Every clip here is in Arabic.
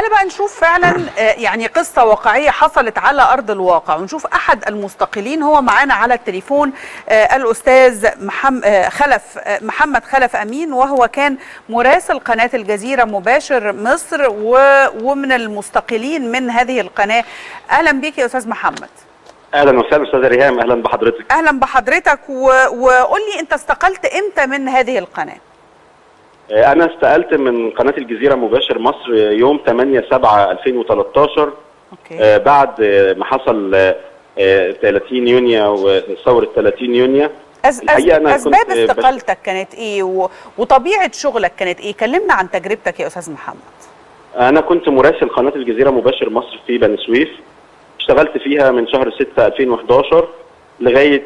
تعالى بقى نشوف فعلا يعني قصة واقعية حصلت على أرض الواقع، ونشوف أحد المستقلين. هو معانا على التليفون الأستاذ محمد خلف أمين، وهو كان مراسل قناة الجزيرة مباشر مصر ومن المستقلين من هذه القناة. أهلا بك يا أستاذ محمد. اهلا وسهلا استاذه ريهام، اهلا بحضرتك. اهلا بحضرتك، وقول لي انت استقلت امتى من هذه القناه؟ انا استقلت من قناه الجزيره مباشر مصر يوم 8/7/2013. أوكي. بعد ما حصل 30 يونيو وثوره 30 يونيو. اسباب استقالتك كانت ايه وطبيعه شغلك كانت ايه؟ كلمنا عن تجربتك يا استاذ محمد. انا كنت مراسل قناه الجزيره مباشر مصر في بني سويف، اشتغلت فيها من شهر 6/2011 لغايه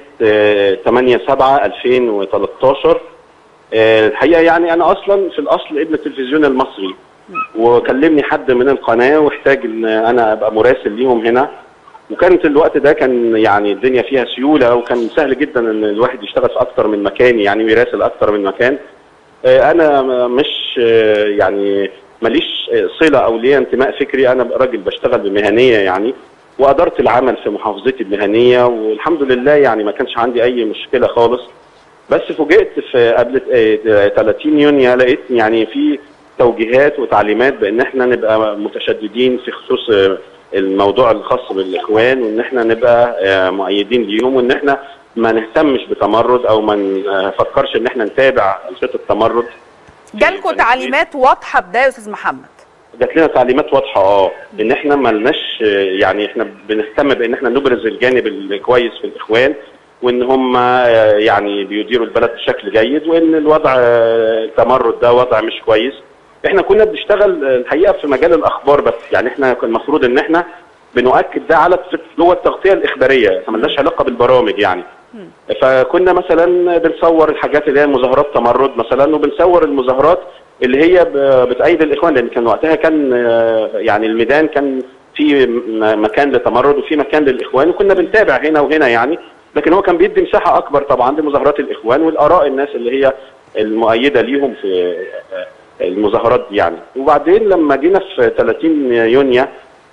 8/7/2013. الحقيقه يعني انا اصلا في الاصل ابن التلفزيون المصري، وكلمني حد من القناه واحتاج ان انا ابقى مراسل ليهم هنا، وكانت الوقت ده كان يعني الدنيا فيها سيوله، وكان سهل جدا ان الواحد يشتغل في اكتر من مكان، يعني ويراسل اكتر من مكان. انا مش يعني ماليش صله او ليا انتماء فكري، انا راجل بشتغل بمهنيه يعني، وادرت العمل في محافظتي المهنيه، والحمد لله يعني ما كانش عندي اي مشكله خالص. بس فوجئت في قبل 30 يونيو لقيت يعني في توجيهات وتعليمات بان احنا نبقى متشددين في خصوص الموضوع الخاص بالاخوان، وان احنا نبقى مؤيدين ليهم، وان احنا ما نهتمش بتمرد او ما نفكرش ان احنا نتابع انشطه التمرد. جالكم تعليمات واضحه بده يا استاذ محمد؟ جات لنا تعليمات واضحه ان احنا ما لناش يعني احنا بنهتم بان احنا نبرز الجانب الكويس في الاخوان، وان هم يعني بيديروا البلد بشكل جيد، وان الوضع التمرد ده وضع مش كويس. احنا كنا بنشتغل الحقيقه في مجال الاخبار بس، يعني احنا كان المفروض ان احنا بنؤكد ده على جوه التغطيه الاخباريه، ما لناش علاقه بالبرامج يعني. فكنا مثلا بنصور الحاجات اللي هي مظاهرات تمرد مثلا، وبنصور المظاهرات اللي هي بتأيد الاخوان، لان كان وقتها كان يعني الميدان كان في مكان لتمرد وفي مكان للاخوان، وكنا بنتابع هنا وهنا يعني، لكن هو كان بيدي مساحه اكبر طبعا لمظاهرات الاخوان والاراء الناس اللي هي المؤيده ليهم في المظاهرات دي يعني. وبعدين لما جينا في 30 يونيو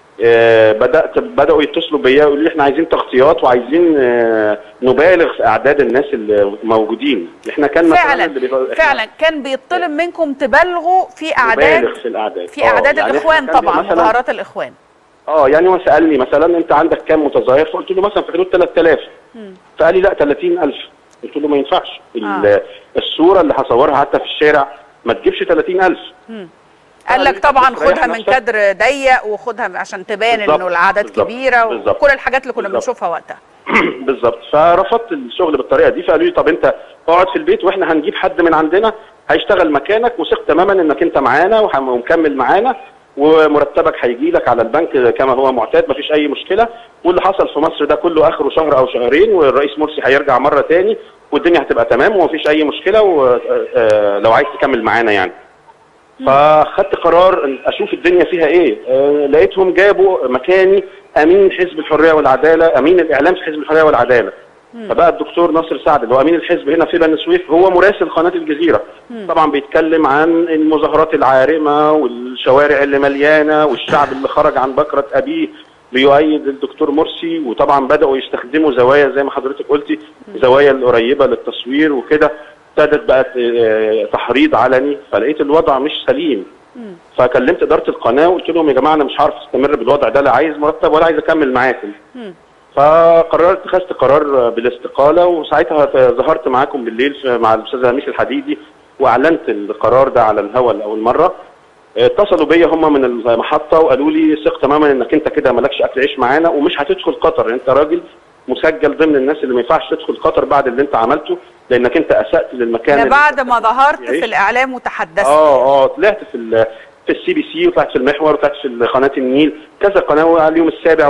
بداوا يتصلوا بيا ويقولوا لي احنا عايزين تغطيات وعايزين نبالغ في اعداد الناس اللي موجودين. احنا كان فعلا كان بيطلب منكم تبالغوا في اعداد، نبالغ في الاعداد، في اعداد يعني الاخوان طبعا، مظاهرات الاخوان. يعني هو سالني مثلا انت عندك كام متظاهر؟ فقلت له مثلا في حدود 3000. فقال لي لا 30,000. قلت له ما ينفعش. الصوره اللي هصورها حتى في الشارع ما تجيبش 30,000. قال لك طبعا خدها من كادر ضيق، وخدها عشان تبان انه العدد كبيره، وكل الحاجات اللي كنا بنشوفها وقتها. بالظبط. فرفضت الشغل بالطريقه دي، فقالوا لي طب انت اقعد في البيت واحنا هنجيب حد من عندنا هيشتغل مكانك، وثق تماما انك انت معانا ومكمل معانا، ومرتبك هيجي لك على البنك كما هو معتاد، مفيش اي مشكله، واللي حصل في مصر ده كله اخره شهر او شهرين، والرئيس مرسي هيرجع مره تاني والدنيا هتبقى تمام ومفيش اي مشكله، ولو عايز تكمل معانا يعني. فاخدت قرار اشوف الدنيا فيها ايه. لقيتهم جابوا مكاني امين حزب الحريه والعداله، امين الاعلام في حزب الحريه والعداله. فبقى الدكتور ناصر سعد اللي هو امين الحزب هنا في بني سويف هو مراسل قناه الجزيره. طبعا بيتكلم عن المظاهرات العارمه والشوارع اللي مليانه والشعب اللي خرج عن بكره ابيه بيؤيد الدكتور مرسي، وطبعا بداوا يستخدموا زوايا زي ما حضرتك قلتي، زوايا القريبه للتصوير وكده. ابتدت بقى تحريض علني، فلقيت الوضع مش سليم. فكلمت اداره القناه وقلت لهم يا جماعه انا مش عارف استمر بالوضع ده، لا عايز مرتب ولا عايز اكمل معاكم. فقررت اتخذت قرار بالاستقاله، وساعتها ظهرت معاكم بالليل مع الاستاذ هميس الحديدي واعلنت القرار ده على الهواء لاول مره. اتصلوا بيا هم من المحطه وقالوا لي ثق تماما انك انت كده مالكش اكل عيش معانا ومش هتدخل قطر، انت راجل مسجل ضمن الناس اللي ما ينفعش تدخل قطر بعد اللي انت عملته، لانك انت اسأت للمكان. ده بعد ما ظهرت في الاعلام وتحدثت. طلعت في السي بي سي، وطلعت في المحور، وطلعت في قناه النيل، كذا قناه، على اليوم السابع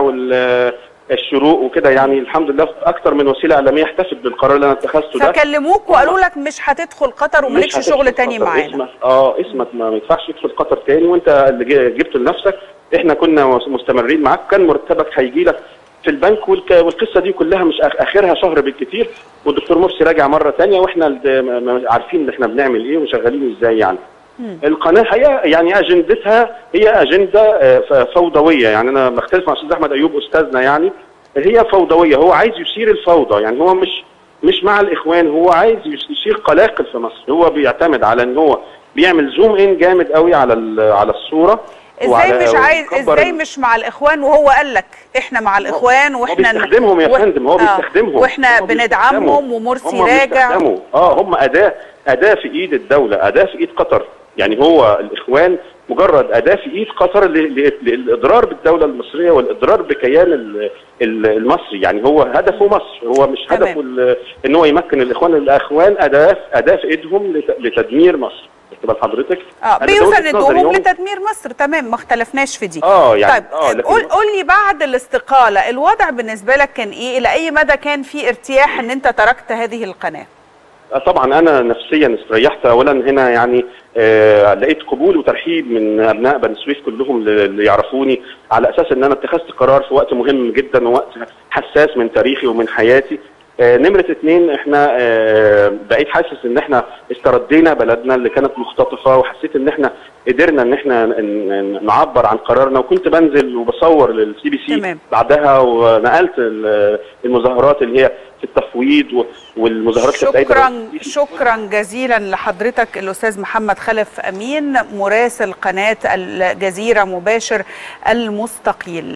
والشروق وكده يعني. الحمد لله في اكثر من وسيله اعلاميه احتفت بالقرار اللي انا اتخذته ده. فكلموك وقالوا لك مش هتدخل قطر ومالكش شغل تاني معانا. اسمك ما ينفعش تدخل قطر تاني، وانت اللي جبته لنفسك، احنا كنا مستمرين معاك، كان مرتبك هيجي لك في البنك، والقصه دي كلها مش اخرها شهر بالكثير، والدكتور مرسي راجع مره ثانيه، واحنا عارفين ان احنا بنعمل ايه وشغالين ازاي يعني. القناه هي يعني اجندتها هي اجنده فوضويه، يعني انا بختلف مع الاستاذ احمد ايوب استاذنا، يعني هي فوضويه، هو عايز يثير الفوضى، يعني هو مش مع الاخوان، هو عايز يثير قلاقل في مصر. هو بيعتمد على ان هو بيعمل زوم ان جامد قوي على الصوره. ازاي مش مع الاخوان وهو قال لك احنا مع الاخوان واحنا بيستخدمهم يا فندم، هو بيستخدمهم واحنا بندعمهم ومرسي راجع. هم اداه في ايد الدوله، اداه في ايد قطر، يعني هو الاخوان مجرد اداه في ايد قطر للاضرار بالدوله المصريه والاضرار بكيان المصري، يعني هو هدفه مصر، هو مش هدفه ان هو يمكن الاخوان اداه في ايدهم لتدمير مصر. تبقى حضرتك بيساندوهم لتدمير مصر، تمام، ما اختلفناش في دي. يعني طيب قول لي بعد الاستقاله الوضع بالنسبه لك كان ايه؟ الى اي مدى كان في ارتياح ان انت تركت هذه القناه؟ طبعا انا نفسيا استريحت. اولا هنا يعني لقيت قبول وترحيب من ابناء بني سويف كلهم اللي يعرفوني، على اساس ان انا اتخذت قرار في وقت مهم جدا ووقت حساس من تاريخي ومن حياتي. نمرة 2، احنا بقيت حاسس ان احنا استردينا بلدنا اللي كانت مختطفة، وحسيت ان احنا قدرنا ان احنا نعبر عن قرارنا، وكنت بنزل وبصور للسي بي سي بعدها، ونقلت المظاهرات اللي هي في التفويض والمظاهرات. شكرا جزيلا لحضرتك الاستاذ محمد خلف امين، مراسل قناة الجزيرة مباشر المستقيل.